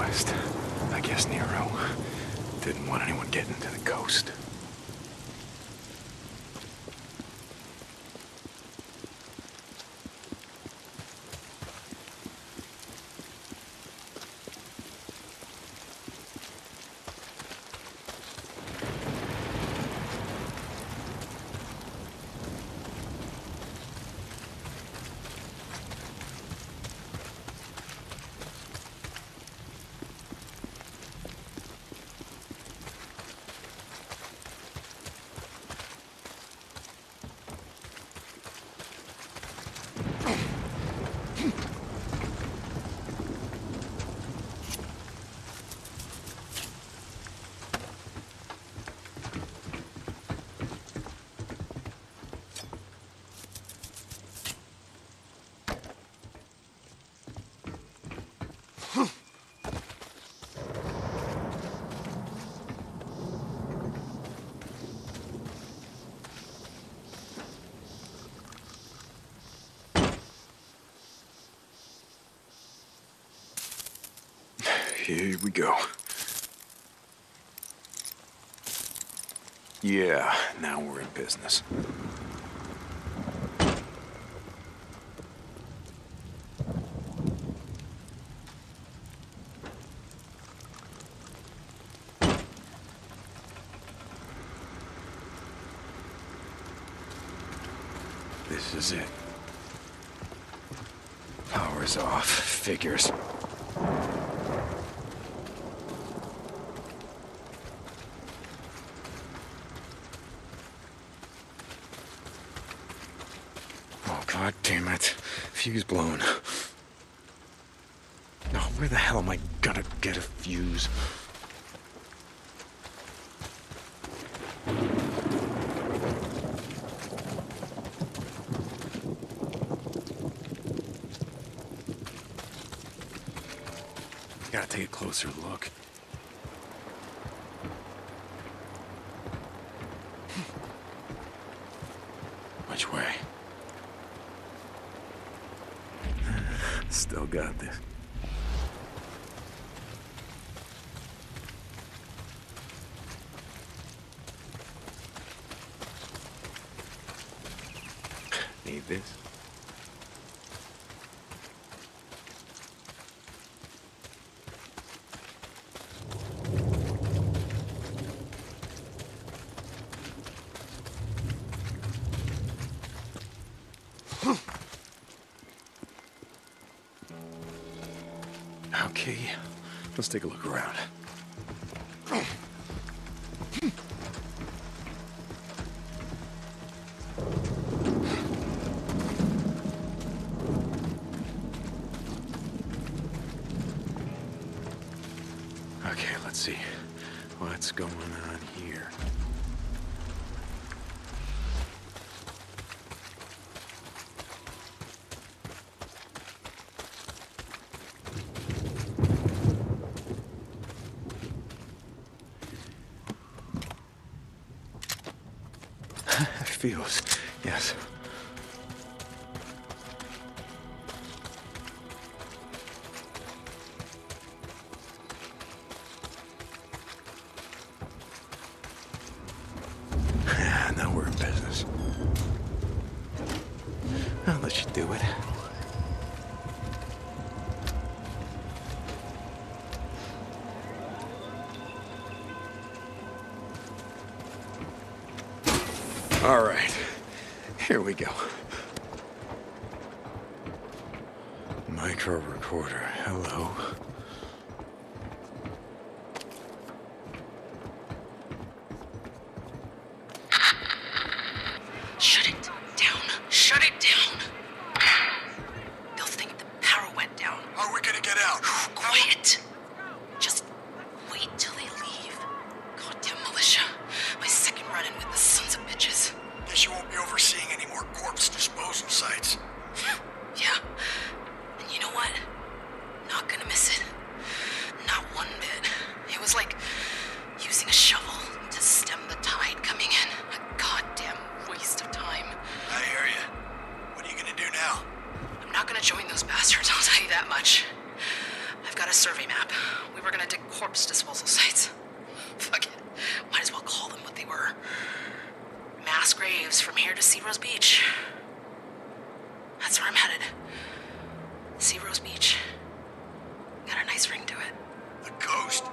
West. I guess NERO didn't want anyone getting to the coast. Here we go. Yeah, now we're in business. This is it. Power's off. Figures. God damn it. Fuse blown. Oh, where the hell am I gonna get a fuse? Gotta take a closer look. Which way? Still got this. Need this? Okay, let's take a look around. Okay, let's see what's going on here. Feels, yes. Now we're in business. I'll let you do it. All right, here we go. Micro recorder, hello. Shut it down. Shut it down. They'll think the power went down. How are we gonna get out? Quiet. Just wait till they leave. Goddamn militia. My second run-in with the sons of bitches. Guess you won't be overseeing any more corpse disposal sites. Yeah. And you know what? Not gonna miss it. Not one bit. It was like using a shovel to stem the tide coming in. A goddamn waste of time. I hear you. What are you gonna do now? I'm not gonna join those bastards, I'll tell you that much. I've got a survey map. We were gonna dig corpse disposal sites. Fuck it. Might as well call them what they were. Mass graves from here to Sea Rose Beach. That's where I'm headed. Sea Rose Beach. Got a nice ring to it. The coast?